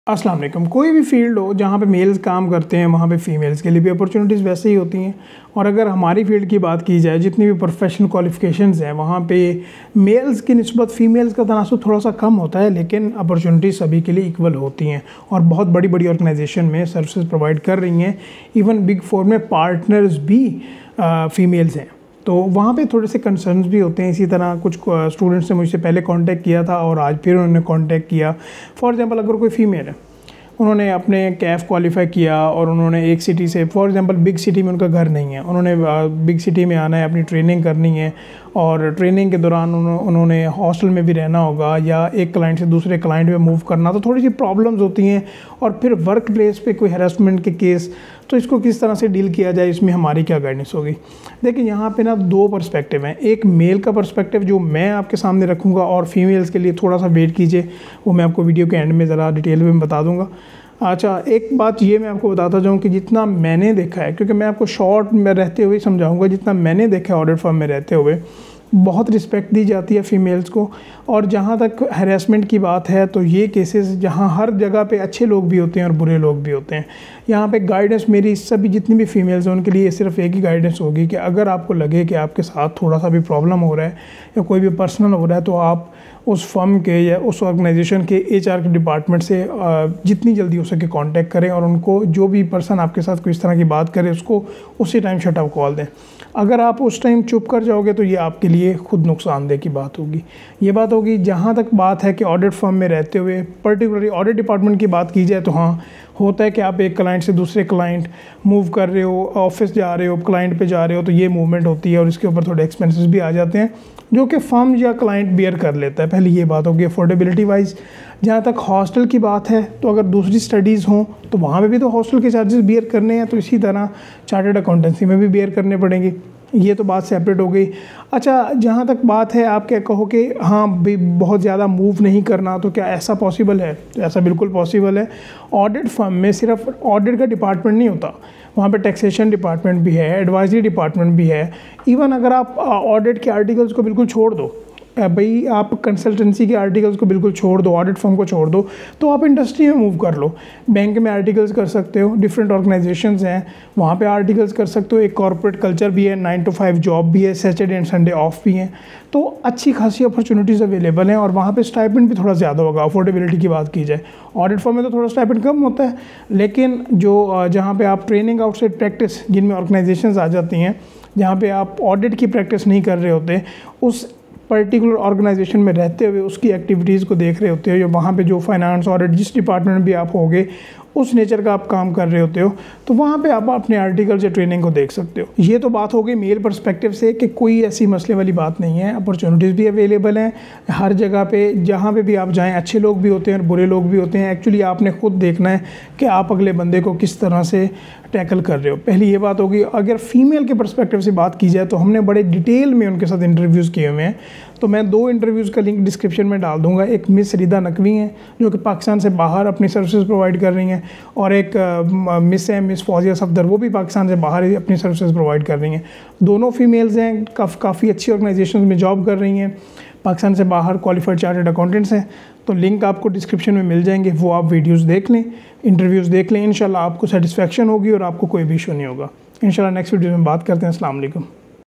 अस्सलाम वालेकुम। कोई भी फील्ड हो जहाँ पे मेल्स काम करते हैं वहाँ पे फ़ीमेल्स के लिए भी अपॉर्चुनिटीज़ वैसे ही होती हैं। और अगर हमारी फील्ड की बात की जाए, जितनी भी प्रोफेशनल क्वालिफ़िकेशंस हैं वहाँ पे मेल्स की निस्बत फ़ीमेल्स का तनासुब थोड़ा सा कम होता है, लेकिन अपॉर्चुनिटीज़ सभी के लिए इक्वल होती हैं और बहुत बड़ी बड़ी ऑर्गेनाइजेशन में सर्विसेज प्रोवाइड कर रही हैं। इवन बिग फोर में पार्टनर्स भी फ़ीमेल्स हैं, तो वहाँ पे थोड़े से कंसर्न्स भी होते हैं। इसी तरह कुछ स्टूडेंट्स ने मुझसे पहले कांटेक्ट किया था और आज फिर उन्होंने कांटेक्ट किया। फॉर एग्जांपल, अगर कोई फ़ीमेल है, उन्होंने अपने कैफ क्वालिफाई किया और उन्होंने एक सिटी से, फॉर एग्जांपल बिग सिटी में उनका घर नहीं है, उन्होंने बिग सिटी में आना है, अपनी ट्रेनिंग करनी है और ट्रेनिंग के दौरान उन्होंने हॉस्टल में भी रहना होगा या एक क्लाइंट से दूसरे क्लाइंट में मूव करना, तो थोड़ी सी प्रॉब्लम्स होती हैं। और फिर वर्क प्लेस पे कोई हैरेसमेंट के केस, तो इसको किस तरह से डील किया जाए, इसमें हमारी क्या गाइडेंस होगी। देखिए, यहाँ पे ना दो पर्सपेक्टिव हैं। एक मेल का पर्सपेक्टिव जो मैं आपके सामने रखूँगा और फीमेल्स के लिए थोड़ा सा वेट कीजिए, वो मैं आपको वीडियो के एंड में ज़रा डिटेल में बता दूँगा। अच्छा, एक बात ये मैं आपको बताता जाऊँ कि जितना मैंने देखा है, क्योंकि मैं आपको शॉर्ट में रहते हुए समझाऊंगा, जितना मैंने देखा है ऑडिट फर्म में रहते हुए, बहुत रिस्पेक्ट दी जाती है फ़ीमेल्स को। और जहाँ तक हैरेसमेंट की बात है, तो ये केसेस जहाँ हर जगह पे अच्छे लोग भी होते हैं और बुरे लोग भी होते हैं। यहाँ पे गाइडेंस मेरी सभी जितनी भी फ़ीमेल्स हैं उनके लिए सिर्फ एक ही गाइडेंस होगी कि अगर आपको लगे कि आपके साथ थोड़ा सा भी प्रॉब्लम हो रहा है या कोई भी पर्सनल हो रहा है, तो आप उस फर्म के या उस ऑर्गेनाइजेशन के HR के डिपार्टमेंट से जितनी जल्दी हो सके कांटेक्ट करें और उनको, जो भी पर्सन आपके साथ कोई इस तरह की बात करे, उसको उसी टाइम शट आउट कॉल दें। अगर आप उस टाइम चुप कर जाओगे तो ये आपके लिए खुद नुकसानदेह की बात होगी। ये बात होगी। जहाँ तक बात है कि ऑडिट फर्म में रहते हुए पर्टिकुलरली ऑडिट डिपार्टमेंट की बात की जाए, तो हाँ, होता है कि आप एक क्लाइंट से दूसरे क्लाइंट मूव कर रहे हो, ऑफिस जा रहे हो, क्लाइंट पे जा रहे हो, तो ये मूवमेंट होती है और इसके ऊपर थोड़े एक्सपेंसेस भी आ जाते हैं जो कि फर्म या क्लाइंट बियर कर लेता है। पहले ये बात होगी अफोर्डेबिलिटी वाइज। जहाँ तक हॉस्टल की बात है, तो अगर दूसरी स्टडीज़ हों तो वहाँ पे भी तो हॉस्टल के चार्जेस बियर करने हैं, तो इसी तरह चार्टर्ड अकाउंटेंसी में भी बियर करने पड़ेंगे। ये तो बात सेपरेट हो गई। अच्छा, जहाँ तक बात है, आप क्या कहो कि हाँ भाई बहुत ज़्यादा मूव नहीं करना, तो क्या ऐसा पॉसिबल है? तो ऐसा बिल्कुल पॉसिबल है। ऑडिट फर्म में सिर्फ ऑडिट का डिपार्टमेंट नहीं होता, वहाँ पे टैक्सेशन डिपार्टमेंट भी है, एडवाइजरी डिपार्टमेंट भी है। इवन अगर आप ऑडिट के आर्टिकल्स को बिल्कुल छोड़ दो, भाई आप कंसल्टेंसी के आर्टिकल्स को बिल्कुल छोड़ दो, ऑडिट फर्म को छोड़ दो, तो आप इंडस्ट्री में मूव कर लो। बैंक में आर्टिकल्स कर सकते हो, डिफरेंट ऑर्गेनाइजेशंस हैं वहाँ पे आर्टिकल्स कर सकते हो। एक कॉर्पोरेट कल्चर भी है, 9 to 5 जॉब भी है, सैटरडे एंड संडे ऑफ भी हैं, तो अच्छी खासी अपॉर्चुनिटीज़ अवेलेबल हैं। और वहाँ पे स्टाइपेंड भी थोड़ा ज़्यादा होगा। अफोर्डेबिलिटी की बात की जाए, ऑडिट फर्म में तो थोड़ा स्टाइपेंड कम होता है, लेकिन जो जहाँ पे आप ट्रेनिंग आउटसाइड प्रैक्टिस, जिनमें ऑर्गेनाइजेशंस आ जाती हैं जहाँ पे आप ऑडिट की प्रैक्टिस नहीं कर रहे होते, उस पर्टिकुलर ऑर्गेनाइजेशन में रहते हुए उसकी एक्टिविटीज़ को देख रहे होते हो, या वहाँ पे जो फाइनेंस ऑडिट जिस डिपार्टमेंट में भी आप होगे उस नेचर का आप काम कर रहे होते हो, तो वहाँ पे आप अपने आर्टिकल्स या ट्रेनिंग को देख सकते हो। ये तो बात हो गई मेल पर्सपेक्टिव से कि कोई ऐसी मसले वाली बात नहीं है, अपॉर्चुनिटीज़ भी अवेलेबल हैं हर जगह पे। जहाँ पे भी आप जाएं, अच्छे लोग भी होते हैं और बुरे लोग भी होते हैं। एक्चुअली आपने खुद देखना है कि आप अगले बंदे को किस तरह से टैकल कर रहे हो। पहली ये बात होगी। अगर फीमेल के पर्सपेक्टिव से बात की जाए, तो हमने बड़े डिटेल में उनके साथ इंटरव्यूज़ किए हुए हैं, तो मैं 2 इंटरव्यूज़ का लिंक डिस्क्रिप्शन में डाल दूंगा। एक मिस रिदा नकवी हैं जो कि पाकिस्तान से बाहर अपनी सर्विसेज प्रोवाइड कर रही हैं, और एक मिस फौजिया सफदर, वो भी पाकिस्तान से बाहर ही अपनी सर्विसेज प्रोवाइड कर रही हैं। दोनों फीमेल्स हैं, काफ़ी अच्छी ऑर्गेनाइजेशन में जॉब कर रही हैं, पाकिस्तान से बाहर क्वालिफाइड चार्टर्ड अकाउंटेंट्स हैं। तो लिंक आपको डिस्क्रिप्शन में मिल जाएंगे, वो आप वीडियोज़ देख लें, इंटरव्यूज़ देख लें। इंशाल्लाह आपको सेटिस्फेक्शन होगी और आपको कोई भी इशू नहीं होगा। इंशाल्लाह नेक्स्ट वीडियो में बात करते हैं। अस्सलाम वालेकुम।